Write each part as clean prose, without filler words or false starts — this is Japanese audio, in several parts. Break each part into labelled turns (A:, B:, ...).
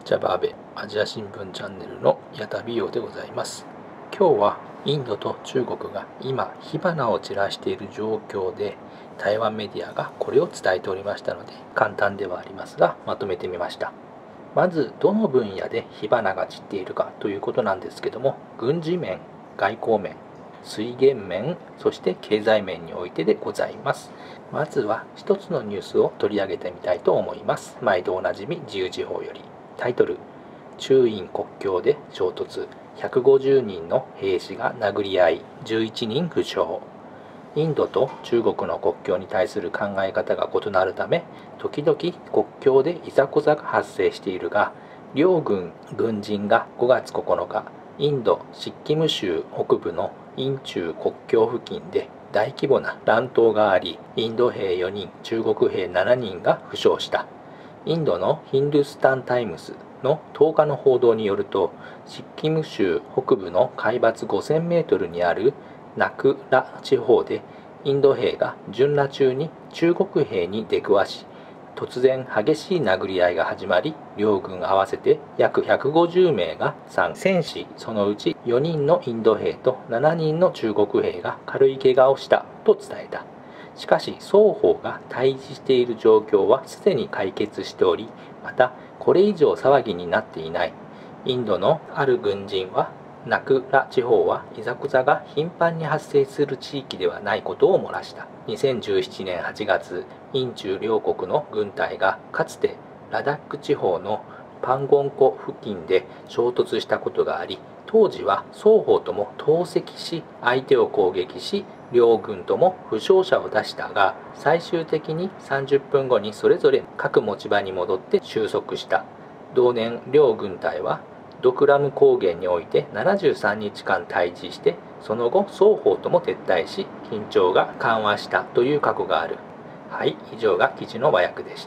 A: ジャバーベアジア新聞チャンネルの矢田美容でございます。今日はインドと中国が今火花を散らしている状況で、台湾メディアがこれを伝えておりましたので、簡単ではありますがまとめてみました。まずどの分野で火花が散っているかということなんですけども、軍事面、外交面、水源面、そして経済面においてでございます。まずは一つのニュースを取り上げてみたいと思います。毎度おなじみ自由時報より。タイトル、中印国境で衝突、150人の兵士が殴り合い、11人負傷。インドと中国の国境に対する考え方が異なるため、時々国境でいざこざが発生しているが、両軍軍人が5月9日、インド・シッキム州北部のイン中国境付近で大規模な乱闘があり、インド兵4人、中国兵7人が負傷した。インドのヒンドゥスタン・タイムズの10日の報道によると、シッキム州北部の海抜5000メートルにあるナクラ地方で、インド兵が巡邏中に中国兵に出くわし、突然激しい殴り合いが始まり、両軍合わせて約150名が戦死、そのうち4人のインド兵と7人の中国兵が軽い怪我をしたと伝えた。しかし双方が対峙している状況はすでに解決しており、またこれ以上騒ぎになっていない。インドのある軍人は、ナクラ地方はいざこざが頻繁に発生する地域ではないことを漏らした。2017年8月、印中両国の軍隊がかつてラダック地方のパンゴン湖付近で衝突したことがあり、当時は双方とも投石し相手を攻撃し、両軍とも負傷者を出したが、最終的に30分後にそれぞれ各持ち場に戻って収束した。同年、両軍隊はドクラム高原において73日間対峙して、その後双方とも撤退し、緊張が緩和したという過去がある。はい、以上が記事の和訳でした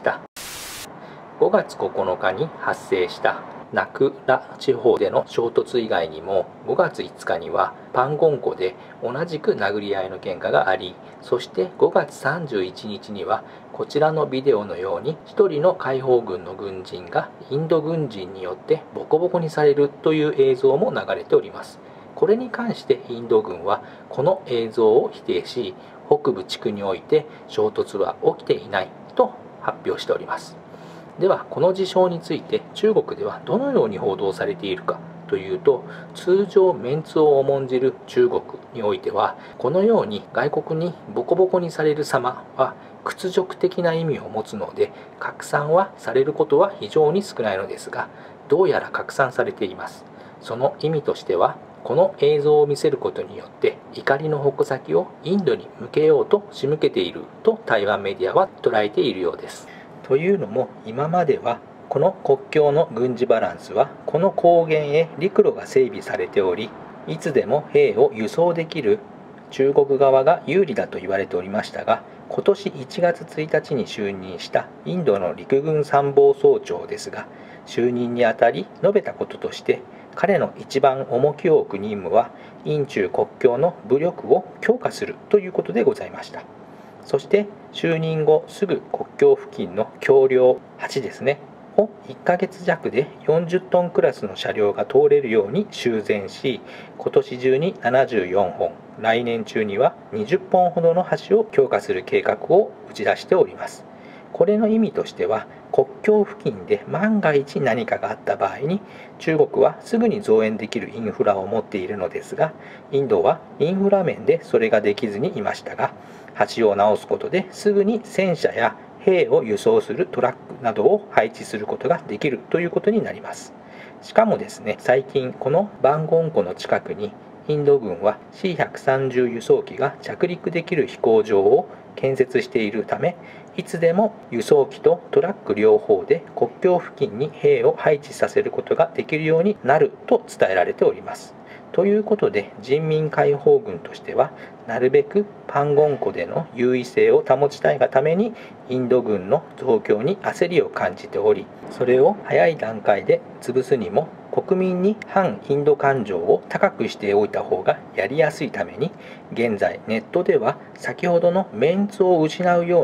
A: 。5月9日に発生したナクラ地方での衝突以外にも、5月5日にはパンゴン湖で同じく殴り合いの喧嘩があり、そして5月31日にはこちらのビデオのように一人の解放軍の軍人がインド軍人によってボコボコにされるという映像も流れております。これに関してインド軍はこの映像を否定し、北部地区において衝突は起きていないと発表しております。ではこの事象について中国ではどのように報道されているかというと、通常メンツを重んじる中国においては、このように外国にボコボコにされる様は屈辱的な意味を持つので、拡散はされることは非常に少ないのですが、どうやら拡散されています。その意味としては、この映像を見せることによって怒りの矛先をインドに向けようと仕向けていると台湾メディアは捉えているようです。というのも、今まではこの国境の軍事バランスはこの高原へ陸路が整備されており、いつでも兵を輸送できる中国側が有利だと言われておりましたが、今年1月1日に就任したインドの陸軍参謀総長ですが、就任にあたり述べたこととして、彼の一番重きを置く任務は印中国境の武力を強化するということでございました。そして就任後すぐ国境付近の橋梁8ですねを1ヶ月弱で40トンクラスの車両が通れるように修繕し、今年中に74本、来年中には20本ほどの橋を強化する計画を打ち出しております。これの意味としては、国境付近で万が一何かがあった場合に、中国はすぐに増援できるインフラを持っているのですが、インドはインフラ面でそれができずにいましたが、橋を直すことですぐに戦車や兵を輸送するトラックなどを配置することができるということになります。しかもですね、最近このバンゴン湖の近くにインド軍は C130 輸送機が着陸できる飛行場を建設しているため、いつでも輸送機とトラック両方で国境付近に兵を配置させることができるようになると伝えられております。ということで、人民解放軍としてはなるべくパンゴン湖での優位性を保ちたいがために、インド軍の増強に焦りを感じており、それを早い段階で潰すにも国民に反インド感情を高くしておいた方がやりやすいために、現在ネットでは先ほどのメンツを失うような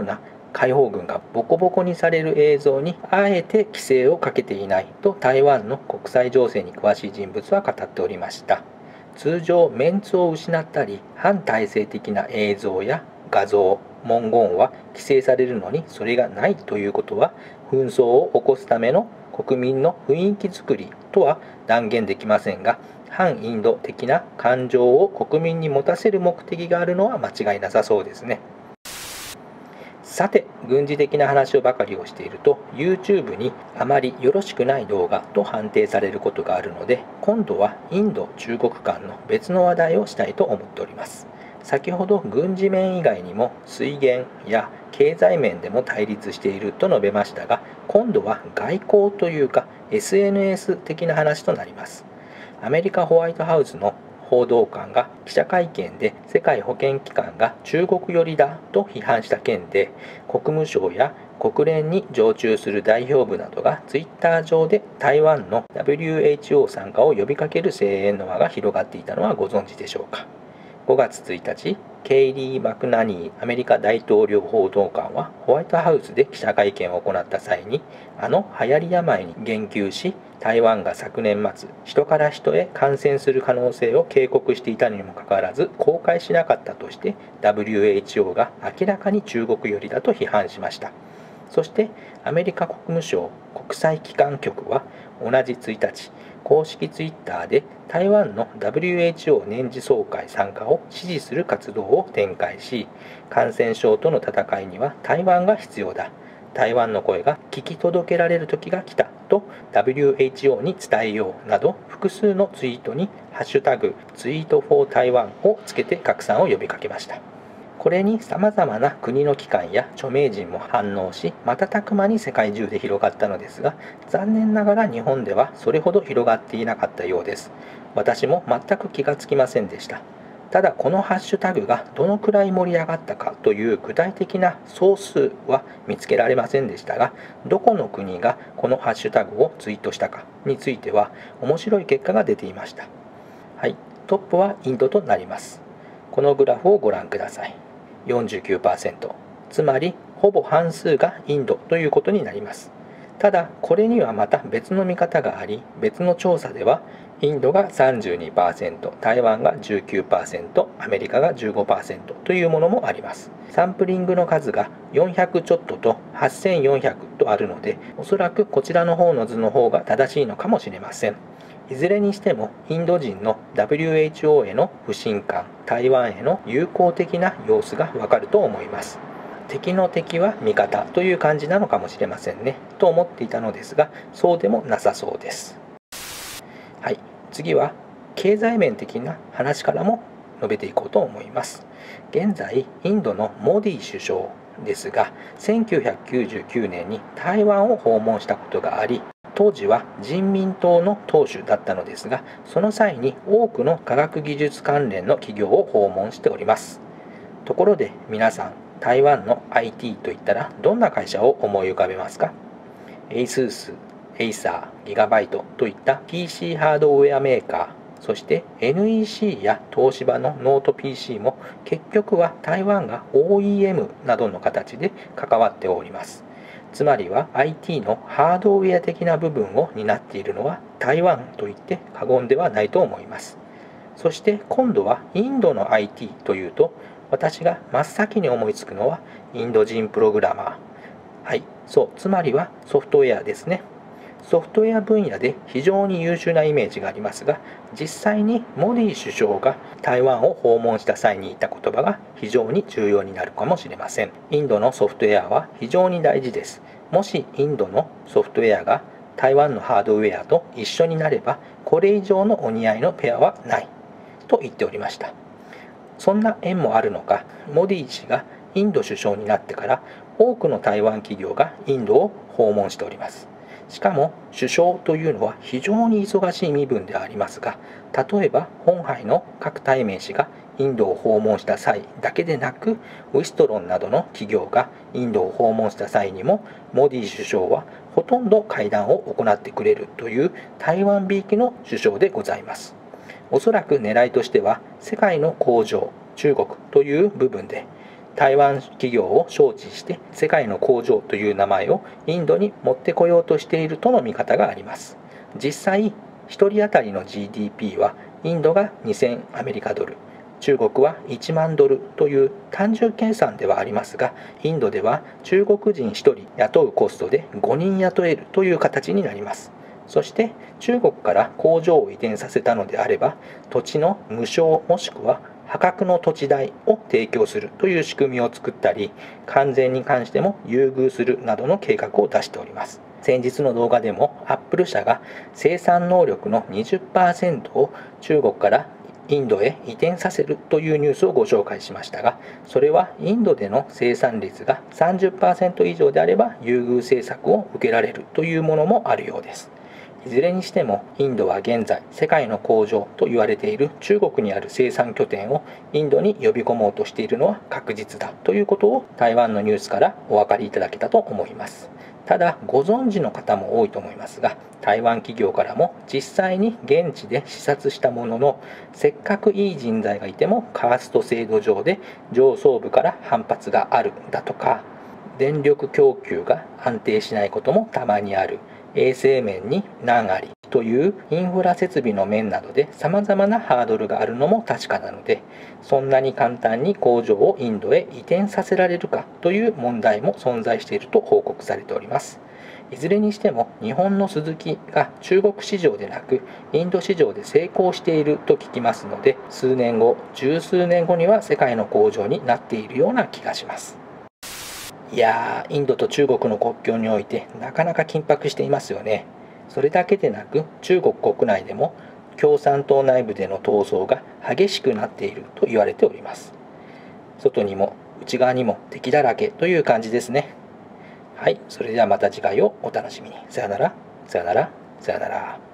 A: 解放軍がボコボコにされる映像にあえて規制をかけていないと台湾の国際情勢に詳しい人物は語っておりました。通常メンツを失ったり反体制的な映像や画像、文言は規制されるのにそれがないということは紛争を起こすための国民の雰囲気づくりとは断言できませんが、反インド的な感情を国民に持たせる目的があるのは間違いなさそうですね。さて、軍事的な話をばかりをしていると YouTube にあまりよろしくない動画と判定されることがあるので、今度はインド・中国間の別の話題をしたいと思っております。先ほど軍事面以外にも水源や経済面でも対立していると述べましたが、今度は外交というか SNS 的な話となります。アメリカホワイトハウスの報道官が記者会見で世界保健機関が中国寄りだと批判した件で、国務省や国連に常駐する代表部などがツイッター上で台湾の WHO 参加を呼びかける声援の輪が広がっていたのはご存知でしょうか。5月1日、ケイリー・マクナニーアメリカ大統領報道官はホワイトハウスで記者会見を行った際に、あの流行り病に言及し、台湾が昨年末、人から人へ感染する可能性を警告していたにもかかわらず公開しなかったとして、 WHO が明らかに中国寄りだと批判しました。そしてアメリカ国務省国際機関局は同じ1日、公式ツイッターで台湾の WHO 年次総会参加を支持する活動を展開し、感染症との戦いには台湾が必要だ、台湾の声が聞き届けられる時が来たと WHO に伝えようなど、複数のツイートにハッシュタグツイートフォー台湾をつけて拡散を呼びかけました。これに様々な国の機関や著名人も反応し、瞬く間に世界中で広がったのですが、残念ながら日本ではそれほど広がっていなかったようです。私も全く気がつきませんでした。ただこのハッシュタグがどのくらい盛り上がったかという具体的な総数は見つけられませんでしたが、どこの国がこのハッシュタグをツイートしたかについては面白い結果が出ていました。はい、トップはインドとなります。このグラフをご覧ください。49%、つまりほぼ半数がインドということになります。ただこれにはまた別の見方があり、別の調査ではインドが 32%、台湾が 19%、アメリカが 15% というものもあります。サンプリングの数が400ちょっとと8400とあるので、おそらくこちらの方の図の方が正しいのかもしれません。いずれにしてもインド人の WHO への不信感、台湾への友好的な様子がわかると思います。敵の敵は味方という感じなのかもしれませんねと思っていたのですが、そうでもなさそうです。はい、次は経済面的な話からも述べていこうと思います。現在インドのモディ首相ですが、1999年に台湾を訪問したことがあり、当時は人民党の党首だったのですが、その際に多くの科学技術関連の企業を訪問しております。ところで皆さん、台湾の IT といったらどんな会社を思い浮かべますか？ ASUS、エイサー、ギガバイトといった PC ハードウェアメーカー、そして NEC や東芝のノート PC も結局は台湾が OEM などの形で関わっております。つまりは IT のハードウェア的な部分を担っているのは台湾と言って過言ではないと思います。そして今度はインドの IT というと、私が真っ先に思いつくのはインド人プログラマー。はい、そう、つまりはソフトウェアですね。ソフトウェア分野で非常に優秀なイメージがありますが、実際にモディ首相が台湾を訪問した際に言った言葉が非常に重要になるかもしれません。インドのソフトウェアは非常に大事です。もしインドのソフトウェアが台湾のハードウェアと一緒になれば、これ以上のお似合いのペアはないと言っておりました。そんな縁もあるのか、モディ氏がインド首相になってから多くの台湾企業がインドを訪問しております。しかも首相というのは非常に忙しい身分でありますが、例えば本杯の各対面氏がインドを訪問した際だけでなく、ウィストロンなどの企業がインドを訪問した際にも、モディ首相はほとんど会談を行ってくれるという台湾びいきの首相でございます。おそらく狙いとしては世界の工場、中国という部分で台湾企業を招致して世界の工場という名前をインドに持ってこようとしているとの見方があります。実際、1人当たりの GDP はインドが2000アメリカドル、中国は1万ドルという単純計算ではありますが、インドでは中国人1人雇うコストで5人雇えるという形になります。そして中国から工場を移転させたのであれば、土地の無償もしくは破格の土地代を提供するという仕組みを作ったり、関税に関しても優遇するなどの計画を出しております。先日の動画でもアップル社が生産能力の 20% を中国からインドへ移転させるというニュースをご紹介しましたが、それはインドでの生産率が 30% 以上であれば優遇政策を受けられるというものもあるようです。いずれにしてもインドは現在世界の工場と言われている中国にある生産拠点をインドに呼び込もうとしているのは確実だということを台湾のニュースからお分かりいただけたと思います。ただご存知の方も多いと思いますが、台湾企業からも実際に現地で視察したものの、せっかくいい人材がいてもカースト制度上で上層部から反発があるだとか、電力供給が安定しないこともたまにある、衛生面に難ありというインフラ設備の面などで様々なハードルがあるのも確かなので、そんなに簡単に工場をインドへ移転させられるかという問題も存在していると報告されております。いずれにしても日本のスズキが中国市場でなくインド市場で成功していると聞きますので、数年後、十数年後には世界の工場になっているような気がします。いやー、インドと中国の国境においてなかなか緊迫していますよね。それだけでなく中国国内でも共産党内部での闘争が激しくなっていると言われております。外にも内側にも敵だらけという感じですね。はい、それではまた次回をお楽しみに。さよなら、さよなら、さよなら。